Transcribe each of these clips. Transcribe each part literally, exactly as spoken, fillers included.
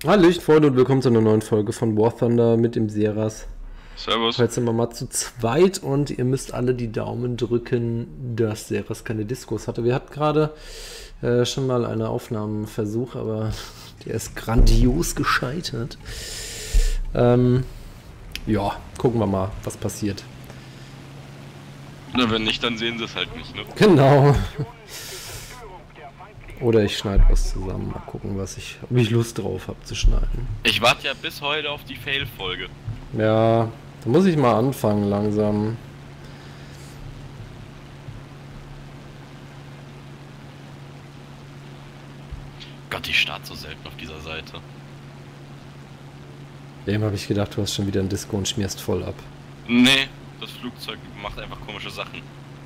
Hallöchen Freunde und willkommen zu einer neuen Folge von War Thunder mit dem Seras. Servus. Heute sind wir mal zu zweit und ihr müsst alle die Daumen drücken, dass Seras keine Diskos hatte. Wir hatten gerade äh, schon mal einen Aufnahmeversuch, aber der ist grandios gescheitert. Ähm, ja, gucken wir mal, was passiert. Na, wenn nicht, dann sehen sie es halt nicht, ne? Genau. Oder ich schneide was zusammen. Mal gucken, was ich, ob ich Lust drauf habe zu schneiden. Ich warte ja bis heute auf die Fail-Folge. Ja, da muss ich mal anfangen langsam. Gott, ich starte so selten auf dieser Seite. Dem habe ich gedacht, du hast schon wieder ein Disco und schmierst voll ab. Nee, das Flugzeug macht einfach komische Sachen.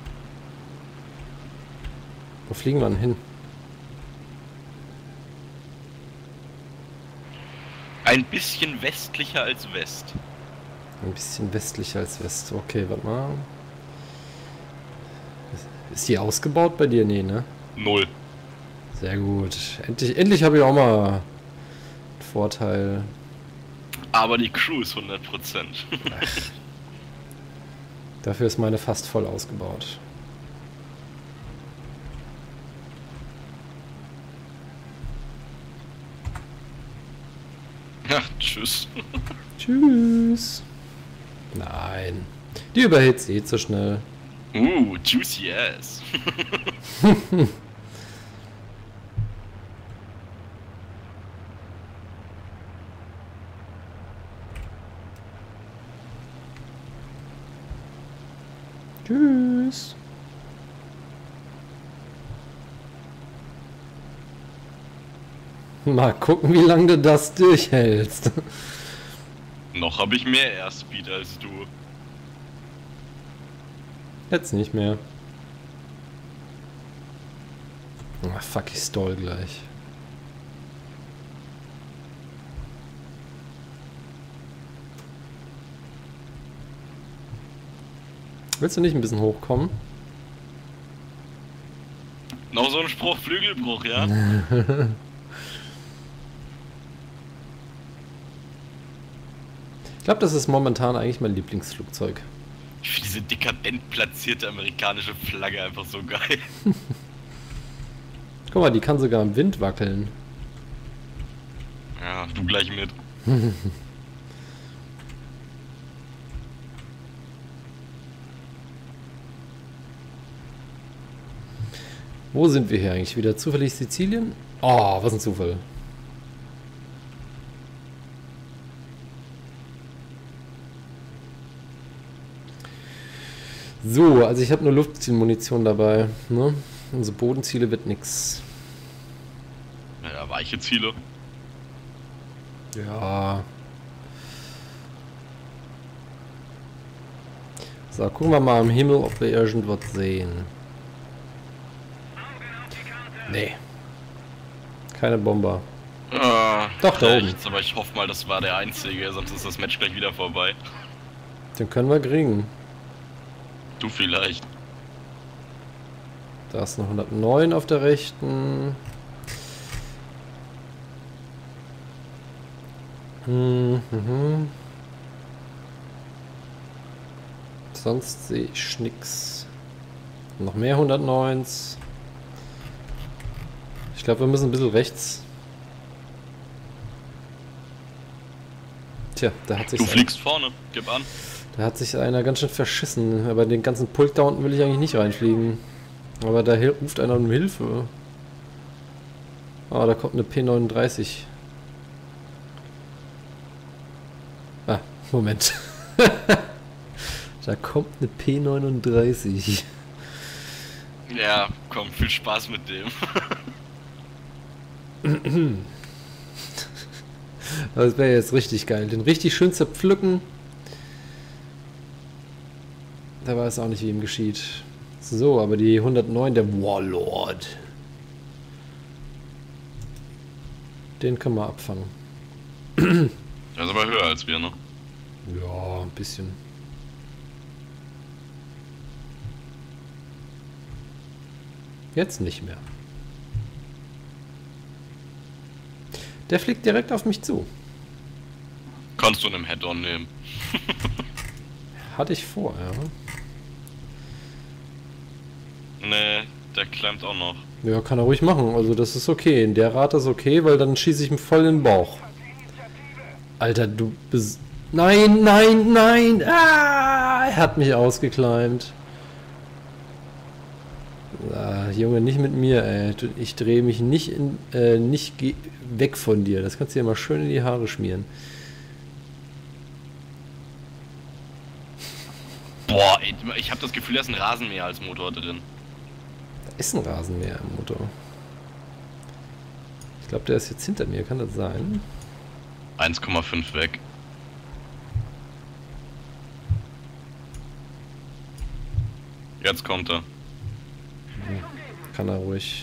Wo fliegen wir denn hin? Ein bisschen westlicher als West. Ein bisschen westlicher als West. Okay, warte mal. Ist die ausgebaut bei dir? Nee, ne? Null. Sehr gut. Endlich, endlich habe ich auch mal einen Vorteil. Aber die Crew ist hundert Prozent. Dafür ist meine fast voll ausgebaut. Ach, tschüss. Tschüss. Nein. Die überhitzt eh zu schnell. Uh, juicy ass. Tschüss. Mal gucken, wie lange du das durchhältst. Noch habe ich mehr Airspeed als du. Jetzt nicht mehr. Ah, fuck, ich stall gleich. Willst du nicht ein bisschen hochkommen? Noch so ein Spruch, Flügelbruch, ja? Ich glaube, das ist momentan eigentlich mein Lieblingsflugzeug. Ich finde diese dekadent platzierte amerikanische Flagge einfach so geil. Guck mal, die kann sogar im Wind wackeln. Ja, du gleich mit. Wo sind wir hier eigentlich? Wieder zufällig Sizilien? Oh, was ein Zufall. So, also ich habe nur Luftzielmunition dabei. Ne? Unsere Bodenziele wird nix. Ja, weiche Ziele. Ja. So, gucken wir mal am Himmel, ob wir irgendwas sehen. Nee. Keine Bomber. Ah, Doch, da oben. rechts, aber ich hoffe mal, das war der einzige, sonst ist das Match gleich wieder vorbei. Den können wir kriegen. Du vielleicht. Da ist noch hundertneun auf der rechten. Hm, hm. Sonst sehe ich nix. Noch mehr hundertneun. Ich glaube, wir müssen ein bisschen rechts. Tja, da hat sich Du fliegst vorne, gib an. Da hat sich einer ganz schön verschissen. Aber den ganzen Pulk da unten will ich eigentlich nicht reinfliegen. Aber da ruft einer um Hilfe. Ah, da kommt eine P neununddreißig. Ah, Moment. Da kommt eine P neununddreißig. Ja, komm, viel Spaß mit dem. Das wäre jetzt richtig geil. Den richtig schön zerpflücken. Da weiß auch nicht, wie ihm geschieht. So, aber die hundertneun, der Warlord. Den können wir abfangen. Der ist aber höher als wir, ne? Ja, ein bisschen. Jetzt nicht mehr. Der fliegt direkt auf mich zu. Kannst du in einem Head-On nehmen. Hatte ich vor, ja. Nee, der klemmt auch noch. Ja, kann er ruhig machen. Also das ist okay. In der Rate ist okay, weil dann schieße ich ihm voll in den Bauch. Alter, du bist... Nein, nein, nein! Ah, er hat mich ausgekleimt. Ah, Junge, nicht mit mir, ey. Ich drehe mich nicht, in, äh, nicht weg von dir. Das kannst du dir mal schön in die Haare schmieren. Boah, ey, ich habe das Gefühl, da ist ein Rasenmäher als Motor drin. Da ist ein Rasenmäher im Motor. Ich glaube, der ist jetzt hinter mir. Kann das sein? eins Komma fünf weg. Jetzt kommt er. Kann er ruhig.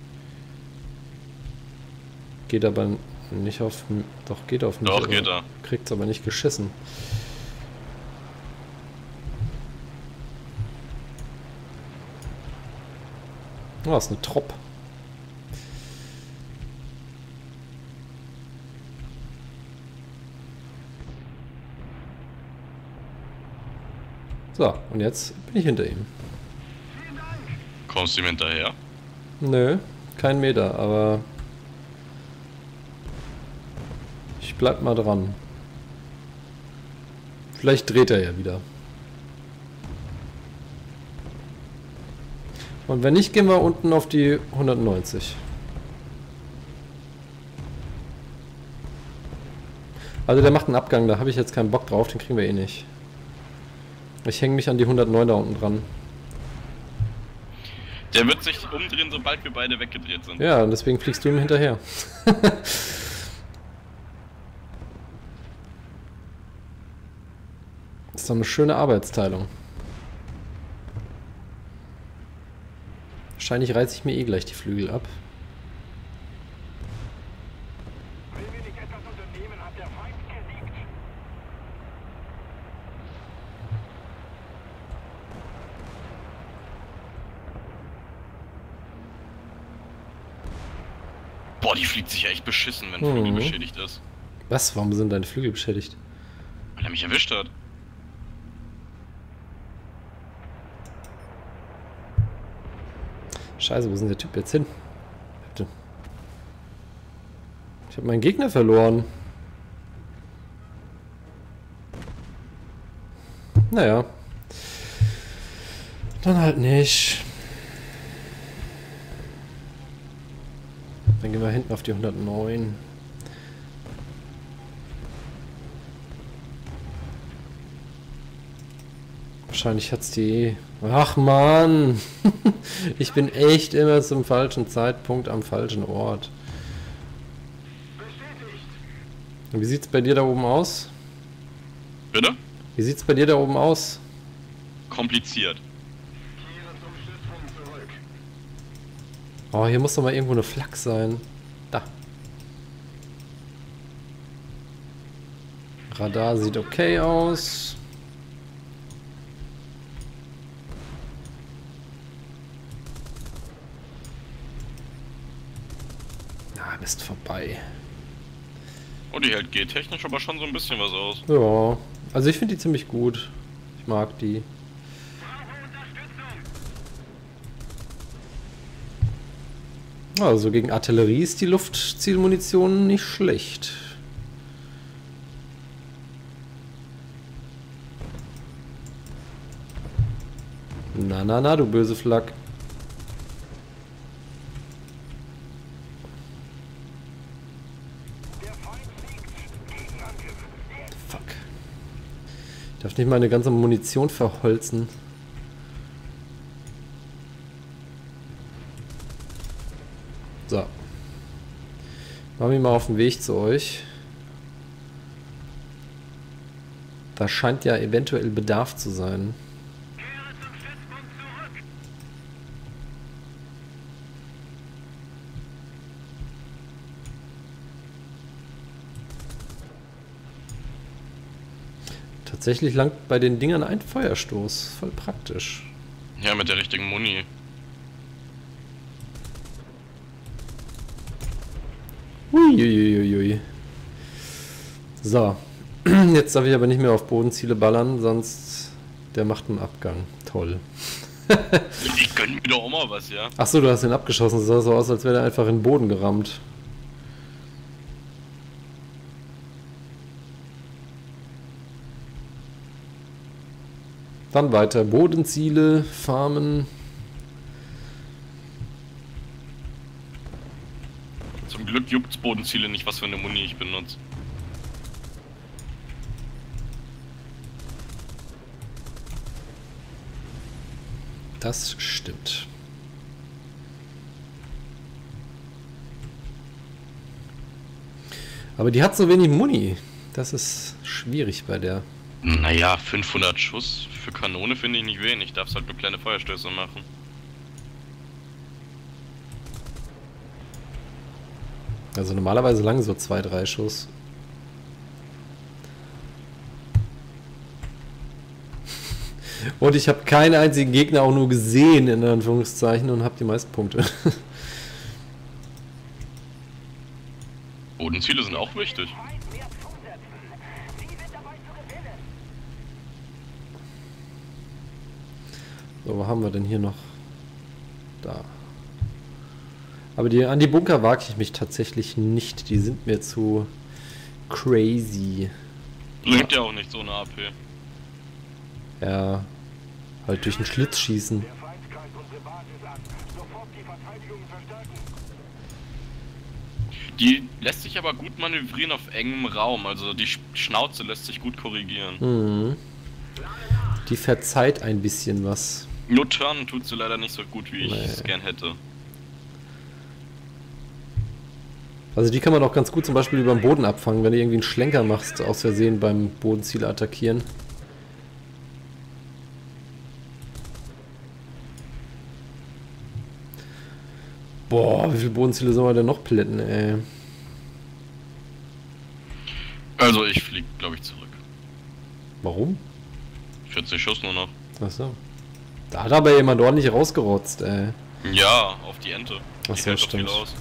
Geht aber nicht auf... Doch, geht auf mich. Doch, geht er. Kriegt's aber nicht geschissen. Oh, das ist eine Trop. So, und jetzt bin ich hinter ihm. Kommst du ihm hinterher? Nö, kein Meter, aber ich bleib mal dran. Vielleicht dreht er ja wieder. Und wenn nicht, gehen wir unten auf die hundertneunzig. Also der macht einen Abgang, da habe ich jetzt keinen Bock drauf, den kriegen wir eh nicht. Ich hänge mich an die hundertneun da unten dran. Der wird sich umdrehen, sobald wir beide weggedreht sind. Ja, und deswegen fliegst du ihm hinterher. Das ist doch eine schöne Arbeitsteilung. Wahrscheinlich reiße ich mir eh gleich die Flügel ab. Boah, die fliegt sich ja echt beschissen, wenn Mhm. Flügel beschädigt ist. Was? Warum sind deine Flügel beschädigt? Weil er mich erwischt hat. Scheiße, wo ist denn der Typ jetzt hin? Bitte. Ich habe meinen Gegner verloren. Naja. Dann halt nicht. Dann gehen wir hinten auf die hundertneun. Wahrscheinlich hat's die... Ach Mann! Ich bin echt immer zum falschen Zeitpunkt am falschen Ort. Und wie sieht's bei dir da oben aus? Bitte? Wie sieht's bei dir da oben aus? Kompliziert. Oh, hier muss doch mal irgendwo eine Flak sein. Da. Radar sieht okay aus. Ah, Mist, vorbei. Oh, die hält G-technisch aber schon so ein bisschen was aus. Ja, also ich finde die ziemlich gut. Ich mag die. Also gegen Artillerie ist die Luftzielmunition nicht schlecht. Na, na, na, du böse Flak. Fuck. Ich darf nicht meine ganze Munition verholzen. So. Machen wir mal auf den Weg zu euch. Da scheint ja eventuell Bedarf zu sein. Tatsächlich langt bei den Dingern ein Feuerstoß. Voll praktisch. Ja, mit der richtigen Muni. Hui. Uiuiuiui. So. Jetzt darf ich aber nicht mehr auf Bodenziele ballern, sonst der macht einen Abgang. Toll. Ich gönn mir doch auch mal was, ja. Achso, du hast ihn abgeschossen. Das sah so aus, als wäre er einfach in den Boden gerammt. Dann weiter. Bodenziele, Farmen. Zum Glück juckt's Bodenziele nicht, was für eine Muni ich benutze. Das stimmt. Aber die hat so wenig Muni. Das ist schwierig bei der. Naja, fünfhundert Schuss für Kanone finde ich nicht wenig. Darfst halt nur kleine Feuerstöße machen. Also normalerweise lang so zwei, drei Schuss. Und ich habe keinen einzigen Gegner auch nur gesehen, in Anführungszeichen, und habe die meisten Punkte. Bodenziele sind auch wichtig. So, wo haben wir denn hier noch? Da. Aber die, an die Bunker wage ich mich tatsächlich nicht. Die sind mir zu crazy. Bringt ja auch nicht so eine A P. Ja, halt durch den Schlitz schießen. Die lässt sich aber gut manövrieren auf engem Raum, also die Schnauze lässt sich gut korrigieren. Mhm. Die verzeiht ein bisschen was. Nur turnen tut sie leider nicht so gut, wie ich Nee. es gern hätte. Also die kann man auch ganz gut zum Beispiel über den Boden abfangen, wenn du irgendwie einen Schlenker machst, aus Versehen beim Bodenziel attackieren. Boah, wie viele Bodenziele sollen wir denn noch plätten, ey? Also ich flieg, glaube ich, zurück. Warum? vierzig Schuss nur noch. Achso. Da hat aber jemand ordentlich rausgerotzt, ey. Ja, auf die Ente. Ach Die so, hält doch viel stimmt. aus.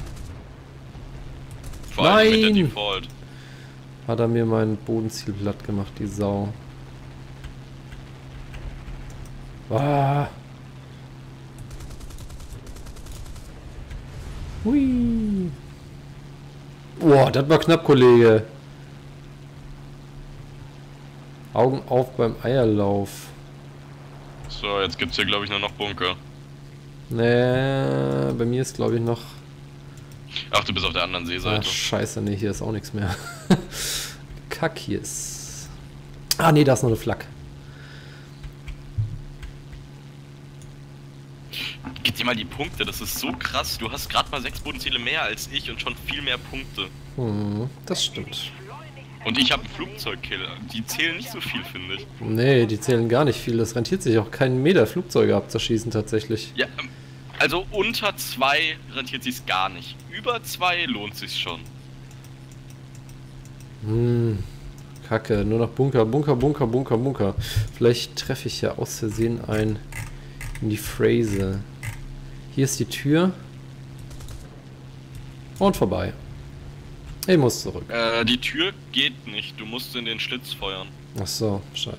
Vor allem mit der Nein! Default. Hat er mir mein Bodenziel platt gemacht, die Sau. Ah. Hui. Boah, das war knapp, Kollege. Augen auf beim Eierlauf. So, jetzt gibt's hier, glaube ich, nur noch Bunker. Nee, bei mir ist, glaube ich, noch... Ach, du bist auf der anderen Ah, Seeseite. scheiße, nee, hier ist auch nichts mehr. Kack, hier ist... Ah, nee, da ist noch eine Flak. Gib dir mal die Punkte, das ist so krass. Du hast gerade mal sechs Bodenziele mehr als ich und schon viel mehr Punkte. Hm, das stimmt. Und ich habe einen Flugzeugkill. Die zählen nicht so viel, finde ich. Nee, die zählen gar nicht viel. Das rentiert sich auch keinen Meter, Flugzeuge abzuschießen tatsächlich. Ja, ähm, also unter zwei rentiert sich's gar nicht. Über zwei lohnt sich's schon. Hm, Kacke, nur noch Bunker, Bunker, Bunker, Bunker, Bunker. Vielleicht treffe ich ja aus Versehen ein in die Phrase. Hier ist die Tür. Und vorbei. Ich muss zurück. Äh, die Tür geht nicht. Du musst in den Schlitz feuern. Ach so, scheiße.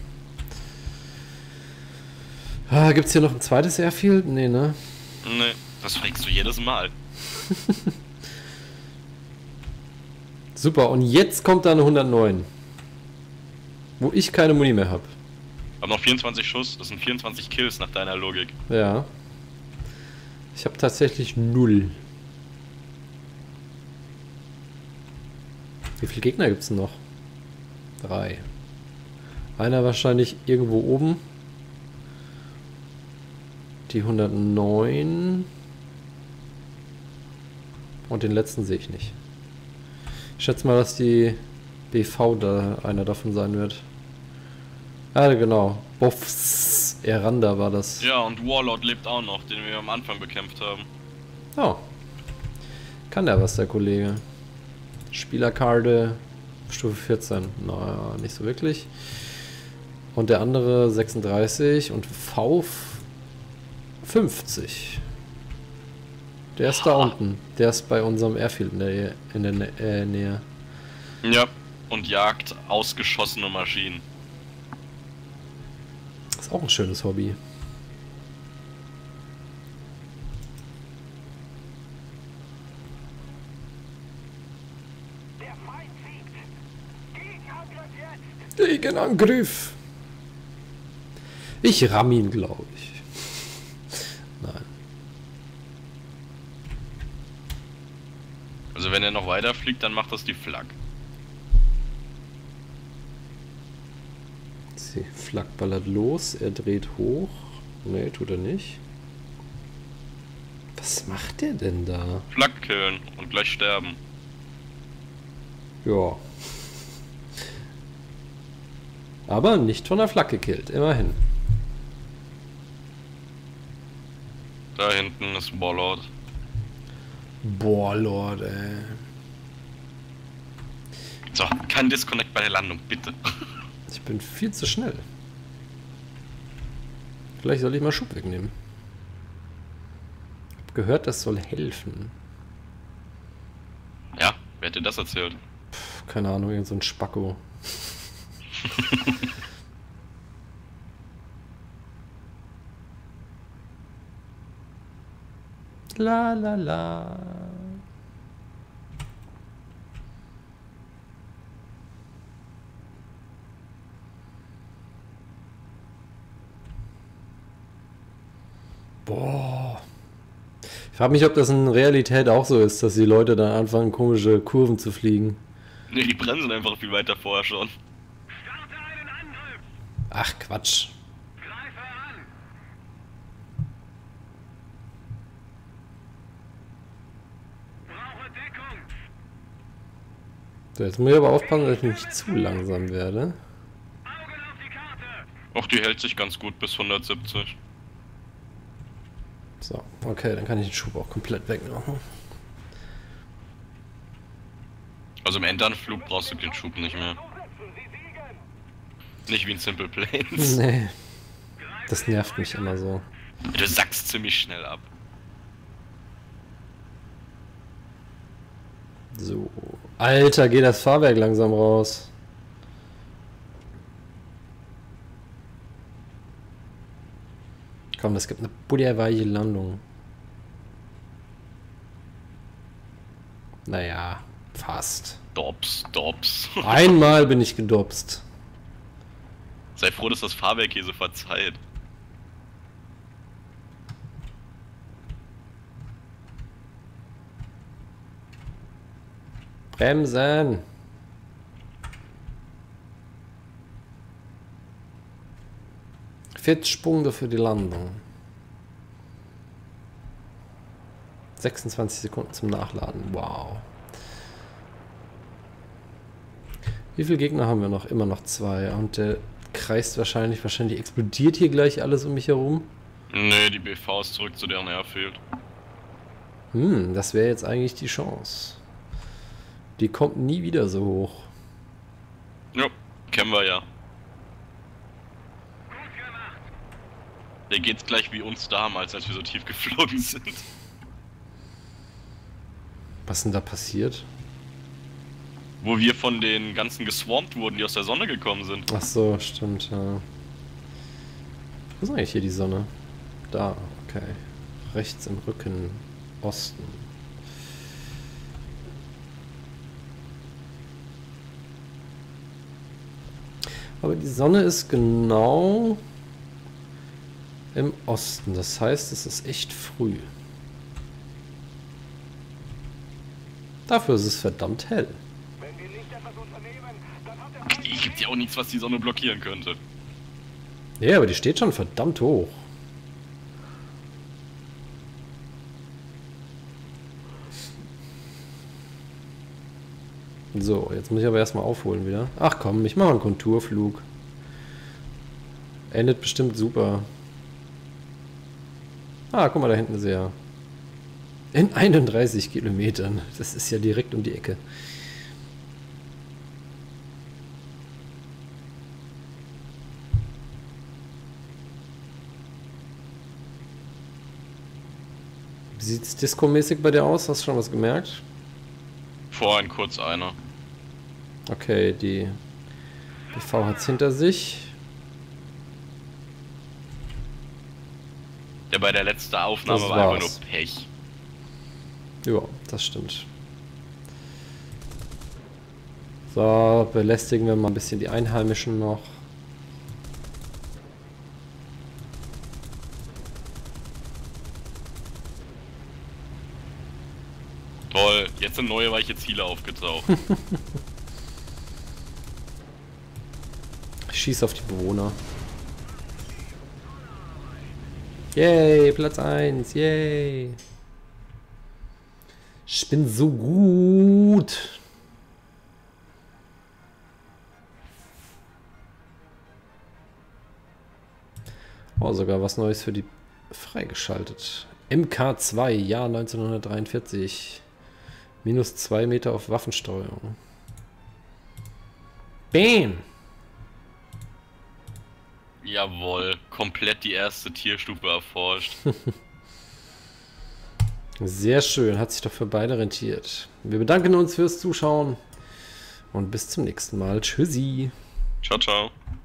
Ah, gibt's hier noch ein zweites Airfield? Nee, ne? Nee, das fragst du jedes Mal. Super, und jetzt kommt da eine hundertneun. Wo ich keine Muni mehr habe. Aber noch vierundzwanzig Schuss, das sind vierundzwanzig Kills nach deiner Logik. Ja. Ich habe tatsächlich null. Wie viele Gegner gibt's denn noch? Drei. Einer wahrscheinlich irgendwo oben. Die hundertneun. Und den letzten sehe ich nicht. Ich schätze mal, dass die B V da einer davon sein wird. Ah, genau. Boffs Eranda war das. Ja, und Warlord lebt auch noch, den wir am Anfang bekämpft haben. Oh. Kann der was, der Kollege? Spielerkarte Stufe vierzehn. Naja, nicht so wirklich. Und der andere sechsunddreißig und V fünfzig. Der ist da unten. Der ist bei unserem Airfield in der, in der Nä äh, Nähe. Ja, und jagt ausgeschossene Maschinen. Ist auch ein schönes Hobby. Gegenangriff! Ich ramm ihn, glaube ich. Nein. Also wenn er noch weiter fliegt, dann macht das die Flak. Die Flak ballert los, er dreht hoch. Ne, tut er nicht. Was macht der denn da? Flak killen und gleich sterben. Ja. Aber nicht von der Flak gekillt, immerhin. Da hinten ist Warlord. Boah, Lord, ey. So, kein Disconnect bei der Landung, bitte. Ich bin viel zu schnell. Vielleicht soll ich mal Schub wegnehmen. Ich hab gehört, das soll helfen. Ja, wer hat dir das erzählt? Puh, keine Ahnung, irgend so ein Spacko. La la la. Boah. Ich frage mich, ob das in Realität auch so ist, dass die Leute dann anfangen, komische Kurven zu fliegen. Ne, die bremsen einfach viel weiter vorher schon. Ach, Quatsch. So, jetzt muss ich aber aufpassen, dass ich nicht zu langsam werde. Auch die hält sich ganz gut bis hundertsiebzig. So, okay, dann kann ich den Schub auch komplett wegmachen. Also im Endanflug brauchst du den Schub nicht mehr. Nicht wie in Simple Planes. Nee. Das nervt mich immer so. Du sackst ziemlich schnell ab. So. Alter, geht das Fahrwerk langsam raus. Komm, das gibt eine butterweiche Landung. Naja, fast. Dops, Dops. Einmal bin ich gedopst. Sei froh, dass das Fahrwerk hier so verzeiht. Bremsen. vierzig Punkte für die Landung. sechsundzwanzig Sekunden zum Nachladen. Wow. Wie viele Gegner haben wir noch? Immer noch zwei. Und der kreist wahrscheinlich, wahrscheinlich explodiert hier gleich alles um mich herum. Nee, die B V ist zurück zu deren Airfield. Hm, das wäre jetzt eigentlich die Chance. Die kommt nie wieder so hoch. Ja, kennen wir ja. Der geht's gleich wie uns damals, als wir so tief geflogen sind. Was denn da passiert? Wo wir von den ganzen geswarmt wurden, die aus der Sonne gekommen sind. Ach so, stimmt, ja. Wo ist eigentlich hier die Sonne? Da, okay. Rechts im Rücken, Osten. Aber die Sonne ist genau im Osten. Das heißt, es ist echt früh. Dafür ist es verdammt hell. Es gibt ja auch nichts, was die Sonne blockieren könnte. Ja, aber die steht schon verdammt hoch. So, jetzt muss ich aber erstmal aufholen wieder. Ach komm, ich mache einen Konturflug. Endet bestimmt super. Ah, guck mal, da hinten ist er. In einunddreißig Kilometern. Das ist ja direkt um die Ecke. sieht es disco-mäßig bei dir aus? Hast du schon was gemerkt? Vorhin kurz einer. Okay, die B V hat es hinter sich. Ja, bei der letzten Aufnahme Das war war's. einfach nur Pech. Ja, das stimmt. So, belästigen wir mal ein bisschen die Einheimischen noch. Toll, jetzt sind neue weiche Ziele aufgetaucht. Schieß auf die Bewohner. Yay, Platz eins, yay. Ich bin so gut. Oh, sogar was Neues für die freigeschaltet. M K zwei, Jahr neunzehnhundertdreiundvierzig. Minus zwei Meter auf Waffensteuerung. Bam! Jawohl, komplett die erste Tierstufe erforscht. Sehr schön, hat sich doch für beide rentiert. Wir bedanken uns fürs Zuschauen und bis zum nächsten Mal. Tschüssi. Ciao, ciao.